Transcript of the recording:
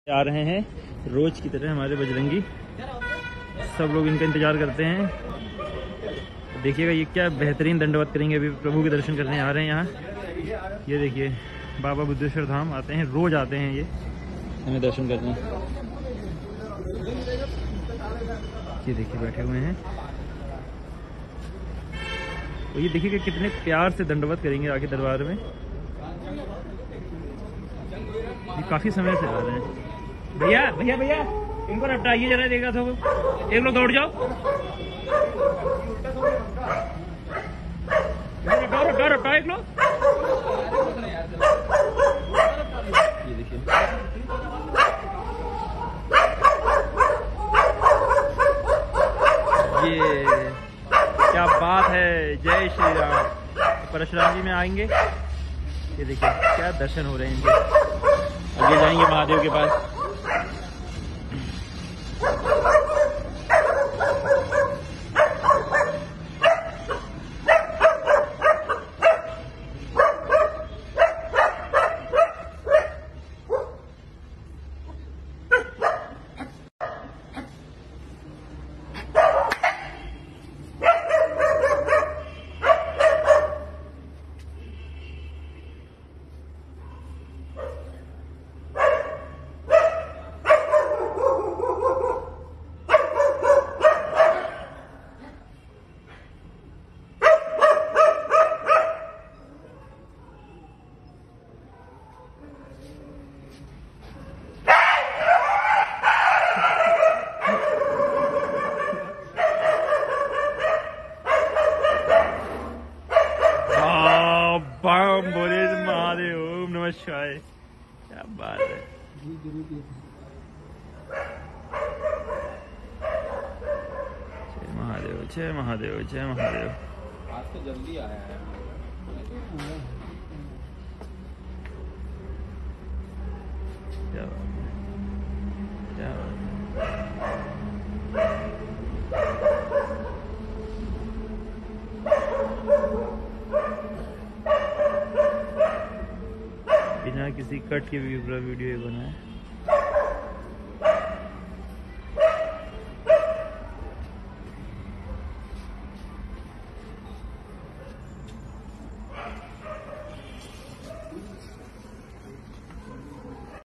आ रहे हैं रोज की तरह हमारे बजरंगी, सब लोग इनका इंतजार करते हैं। देखिएगा ये क्या बेहतरीन दंडवत करेंगे। अभी प्रभु के दर्शन करने आ रहे हैं यहाँ। ये देखिए बाबा बुद्धेश्वर धाम आते हैं, रोज आते हैं ये हमें दर्शन करने। ये देखिए बैठे हुए हैं और ये देखिए कि कितने प्यार से दंडवत करेंगे आके दरबार में। ये काफी समय से आ रहे हैं। भैया भैया भैया इनको रपटाइए जरा, देगा तो एक लोग दौड़ जाओ। रपटाओ एक लोग। ये देखिए ये क्या बात है। जय श्री राम। परशुराम जी में आएंगे। ये देखिए क्या दर्शन हो रहे हैं इनके। आगे जाएंगे महादेव के पास। बम बोले महादेव, ओम नमः शिवाय। क्या बात है। जय महादेव जय महादेव जय महादेव। आज तो जल्दी आया है। क्या बात है, क्या बात है। बिना किसी कट के भी पूरा वीडियो बना है।